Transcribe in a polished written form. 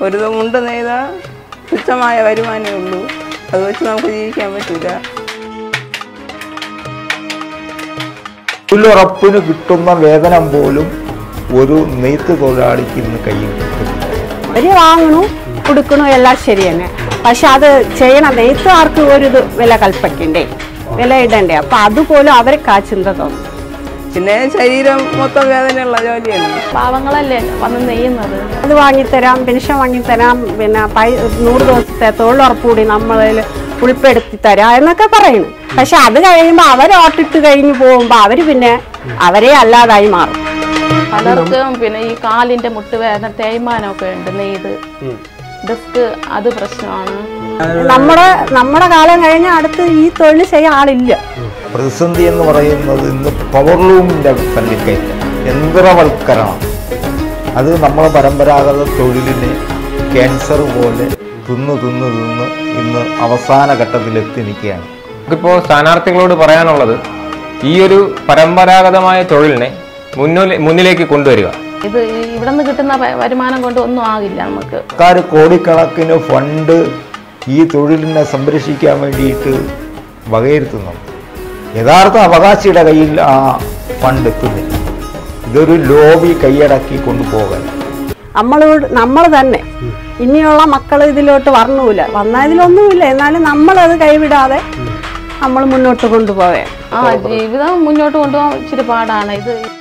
ഒരു മുണ്ട് നെയ്താൽ തുച്ഛമായ വരുമാനമേ ഉള്ളൂ. അത് വെച്ച് നമുക്ക് ജീവിക്കാൻ പറ്റില്ല. തൊഴിലുറപ്പിന് കിട്ടുന്ന വേതനം പോലും ഒരു നെയ്ത്ത് തൊഴിലാളിക്ക് ഇന്ന് കയ്യിൽ കിട്ടുന്നു. അവര് വാങ്ങണു കൊടുക്കണു എല്ലാം ശരി തന്നെ. പക്ഷെ അത് ചെയ്യണം, നെയ്ത്തുകാർക്ക് ഒരു വില കൽപ്പിക്കണ്ടേ, വില ഇടണ്ടേ. അപ്പൊ അതുപോലും അവർക്ക് ആ ചിന്ത തോന്നും. പിന്നെ ശരീരം മൊത്തം വേദനയുള്ള ജോലിയാണ്. പാവങ്ങളല്ലേ വന്ന് നെയ്യുന്നത്. അത് വാങ്ങിത്തരാം, പെൻഷൻ വാങ്ങിത്തരാം, പിന്നെ 100 ദിവസത്തെ തൊഴിലുറപ്പ് കൂടി നമ്മളിൽ ഉൾപ്പെടുത്തി തരാം എന്നൊക്കെ പറയുന്നു. പക്ഷെ അത് കഴിയുമ്പോൾ അവരോട്ടിട്ട് കഴിഞ്ഞ് പോകുമ്പോൾ അവര് പിന്നെ അവരെ അല്ലാതായി മാറും. പലർക്കും പിന്നെ ഈ കാലിന്റെ മുട്ടുവേദന, തേയ്മാനമൊക്കെ ഉണ്ട്. നെയ്ത് ഡിസ്ക് അത് പ്രശ്നമാണ്. നമ്മുടെ കാലം കഴിഞ്ഞാൽ അടുത്ത് ഈ തൊഴിൽ ചെയ്യാൻ ആളില്ല. പ്രതിസന്ധി എന്ന് പറയുന്നത് ഇന്ന് പവർലൂമിൻ്റെ തള്ളിക്കയറ്റം, യന്ത്രവൽക്കരണം, അത് നമ്മളെ പരമ്പരാഗത തൊഴിലിനെ ക്യാൻസർ പോലെ തിന്ന് ഇന്ന് അവസാന ഘട്ടത്തിലെത്തി നിൽക്കുകയാണ്. നമുക്കിപ്പോൾ സ്ഥാനാർത്ഥികളോട് പറയാനുള്ളത് ഈ ഒരു പരമ്പരാഗതമായ തൊഴിലിനെ മുന്നിലേക്ക് കൊണ്ടുവരിക. ഇത് ഇവിടെ നിന്ന് കിട്ടുന്ന വരുമാനം കൊണ്ട് ഒന്നും ആകില്ല നമുക്ക്. സർക്കാർ കോടിക്കണക്കിന് ഫണ്ട് ഈ തൊഴിലിനെ സംരക്ഷിക്കാൻ വേണ്ടിയിട്ട് വകയിരുത്തുന്നുണ്ട്. യഥാർത്ഥ അവകാശിയുടെ കയ്യിൽ ആ ഫണ്ട് എത്തുന്നില്ല. ഇതൊരു ലോബി കൈയടക്കി കൊണ്ടുപോകാൻ നമ്മൾ തന്നെ ഇനിയുള്ള മക്കൾ ഇതിലോട്ട് വരണമില്ല, വന്നതിലൊന്നുമില്ല. എന്നാലും നമ്മളത് കൈവിടാതെ നമ്മൾ മുന്നോട്ട് കൊണ്ടുപോവേ. ജീവിതം മുന്നോട്ട് കൊണ്ടുപോകാൻ ഇച്ചിരി പാടാണ് ഇത്.